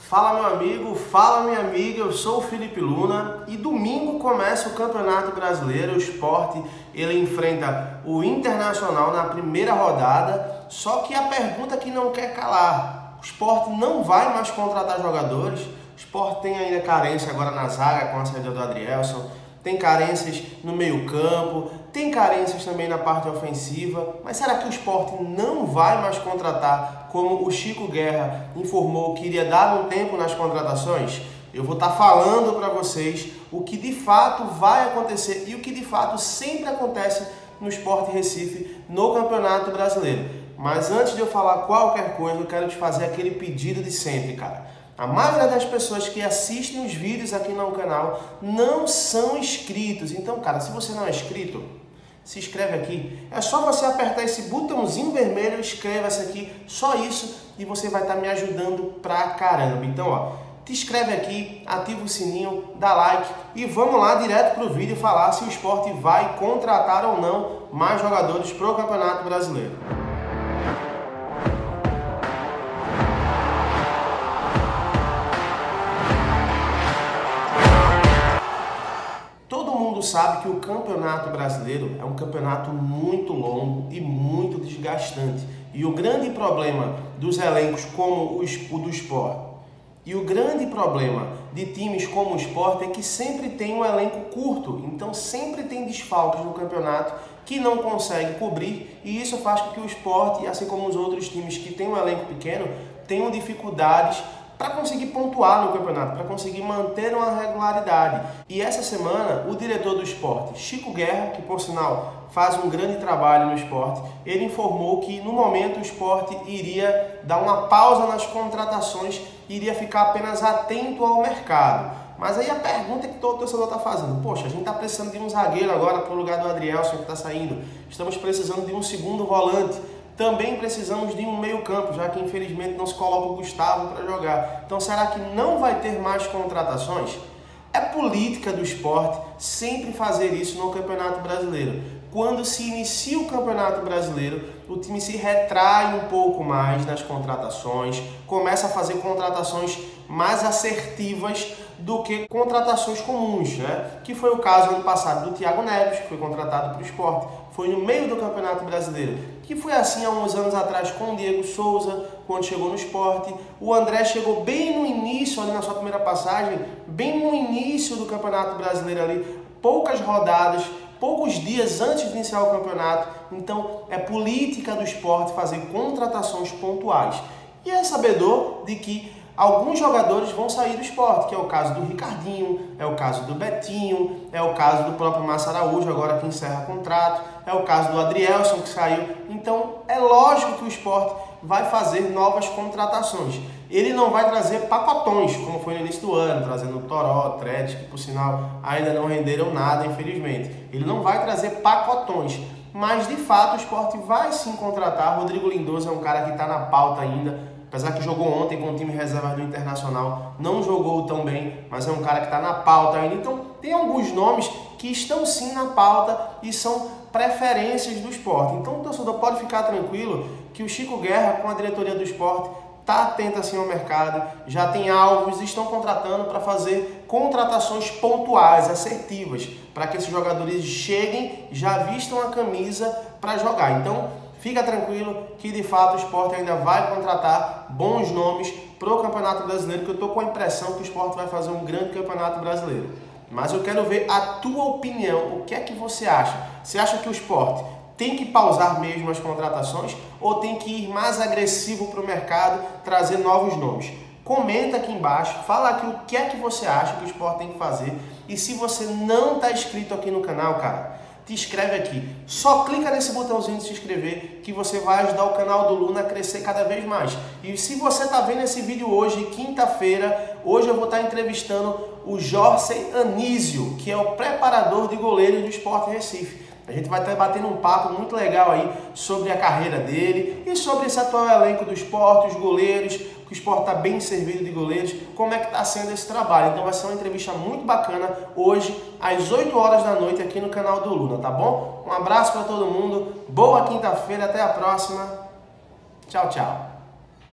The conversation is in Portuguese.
Fala meu amigo, fala minha amiga, eu sou o Felipe Luna e domingo começa o Campeonato Brasileiro. O Sport ele enfrenta o Internacional na primeira rodada, só que a pergunta que não quer calar: o Sport não vai mais contratar jogadores. O Sport tem ainda carência agora na zaga com a saída do Adrielson, tem carências no meio campo, tem carências também na parte ofensiva, mas será que o Sport não vai mais contratar, como o Chico Guerra informou que iria dar um tempo nas contratações? Eu vou estar falando para vocês o que de fato vai acontecer e o que de fato sempre acontece no Sport Recife no Campeonato Brasileiro. Mas antes de eu falar qualquer coisa, eu quero te fazer aquele pedido de sempre, cara. A maioria das pessoas que assistem os vídeos aqui no canal não são inscritos. Então, cara, se você não é inscrito, se inscreve aqui. É só você apertar esse botãozinho vermelho, inscreva-se aqui, só isso, e você vai estar me ajudando pra caramba. Então, ó, te inscreve aqui, ativa o sininho, dá like e vamos lá direto pro vídeo falar se o Sport vai contratar ou não mais jogadores pro Campeonato Brasileiro. Sabe que o Campeonato Brasileiro é um campeonato muito longo e muito desgastante. E o grande problema dos elencos como o do Sport e o grande problema de times como o Sport é que sempre tem um elenco curto. Então sempre tem desfalques no campeonato que não consegue cobrir, e isso faz com que o Sport, assim como os outros times que têm um elenco pequeno, tenham dificuldades para conseguir pontuar no campeonato, para conseguir manter uma regularidade. E essa semana, o diretor do Sport, Chico Guerra, que por sinal faz um grande trabalho no Sport, ele informou que no momento o Sport iria dar uma pausa nas contratações, iria ficar apenas atento ao mercado. Mas aí a pergunta que todo torcedor está fazendo: poxa, a gente está precisando de um zagueiro agora para o lugar do Adrielson que está saindo, estamos precisando de um segundo volante, também precisamos de um meio campo, já que infelizmente não se coloca o Gustavo para jogar. Então será que não vai ter mais contratações? É política do Sport sempre fazer isso no Campeonato Brasileiro. Quando se inicia o Campeonato Brasileiro, o time se retrai um pouco mais nas contratações, começa a fazer contratações mais assertivas do que contratações comuns, né? Que foi o caso ano passado do Thiago Neves, que foi contratado para o Sport. Foi no meio do Campeonato Brasileiro, que foi assim há uns anos atrás com o Diego Souza, quando chegou no Sport. O André chegou bem no início, ali na sua primeira passagem, bem no início do Campeonato Brasileiro ali, poucas rodadas, poucos dias antes de iniciar o campeonato. Então é política do Sport fazer contratações pontuais. E é sabedor de que alguns jogadores vão sair do Sport, que é o caso do Ricardinho, é o caso do Betinho, é o caso do próprio Márcio Araújo, agora que encerra contrato, é o caso do Adrielson, que saiu. Então é lógico que o Sport vai fazer novas contratações. Ele não vai trazer pacotões, como foi no início do ano, trazendo Toró, Tred, que por sinal ainda não renderam nada, infelizmente. Ele não vai trazer pacotões, mas de fato o Sport vai sim contratar. Rodrigo Lindoso é um cara que está na pauta ainda, apesar que jogou ontem com o time reserva do Internacional, não jogou tão bem, mas é um cara que está na pauta ainda. Então tem alguns nomes que estão sim na pauta e são preferências do Sport. Então o torcedor pode ficar tranquilo que o Chico Guerra, com a diretoria do Sport, está atento assim ao mercado, já tem alvos, estão contratando para fazer contratações pontuais, assertivas, para que esses jogadores cheguem, já vistam a camisa para jogar. Então fica tranquilo que de fato o Sport ainda vai contratar bons nomes para o Campeonato Brasileiro, que eu estou com a impressão que o Sport vai fazer um grande Campeonato Brasileiro. Mas eu quero ver a tua opinião, o que é que você acha? Você acha que o Sport tem que pausar mesmo as contratações ou tem que ir mais agressivo para o mercado, trazer novos nomes? Comenta aqui embaixo, fala aqui o que é que você acha que o Sport tem que fazer. E se você não está inscrito aqui no canal, cara, te inscreve aqui. Só clica nesse botãozinho de se inscrever que você vai ajudar o canal do Luna a crescer cada vez mais. E se você está vendo esse vídeo hoje, quinta-feira, hoje eu vou estar entrevistando o Jorge Anísio, que é o preparador de goleiros do Sport Recife. A gente vai estar batendo um papo muito legal aí sobre a carreira dele e sobre esse atual elenco do Sport, os goleiros, que o Sport está bem servido de goleiros, como é que está sendo esse trabalho. Então vai ser uma entrevista muito bacana hoje, às 8 horas da noite, aqui no canal do Luna, tá bom? Um abraço para todo mundo, boa quinta-feira, até a próxima. Tchau, tchau.